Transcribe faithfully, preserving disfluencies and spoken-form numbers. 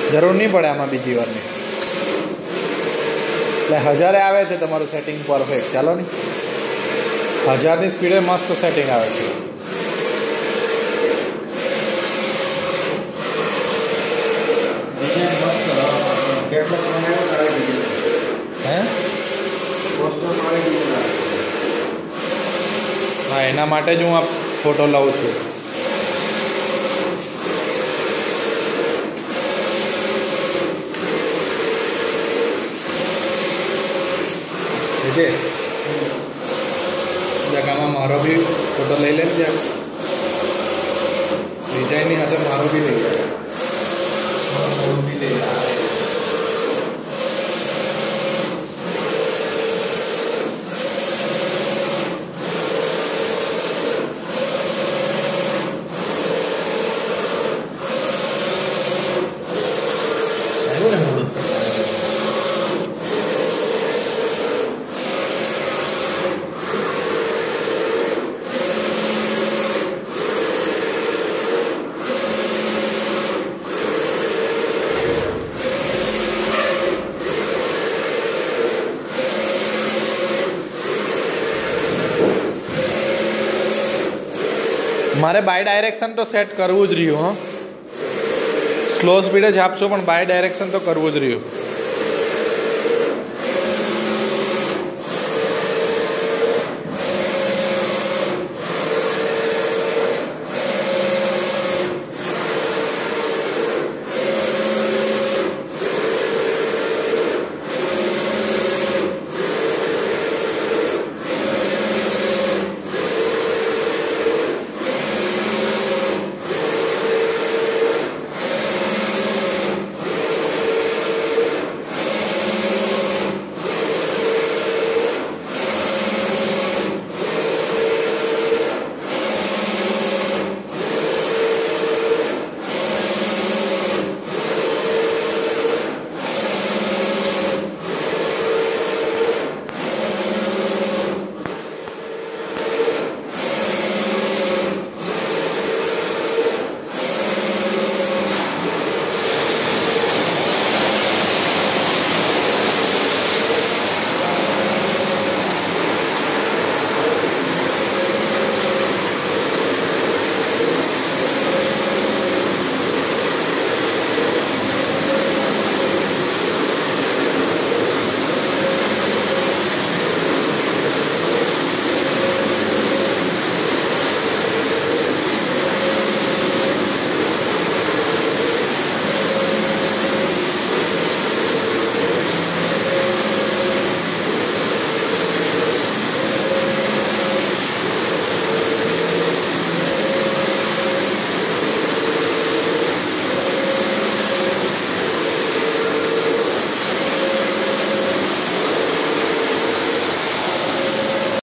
જરૂર નહીં પડે આમાં બીજી વારની. એટલે હજારે આવે છે તમારું સેટિંગ પરફેક્ટ. ચાલો ને, હજારની સ્પીડે મસ્ત સેટિંગ આવે છે. હે હા, એના માટે જ હું આ ફોટો લઉં છું. જગામાં મારો બી ફોટો લઈ લે ને, જ્યાં ડિઝાઇનની સાથે મારો બી લઈ લે. મારો બી લઈ લે. મારે બાય ડાયરેક્શન તો સેટ કરવું જ રહ્યું. હં, સ્લો સ્પીડે જ આપશો પણ બાય ડાયરેક્શન તો કરવું જ રહ્યું.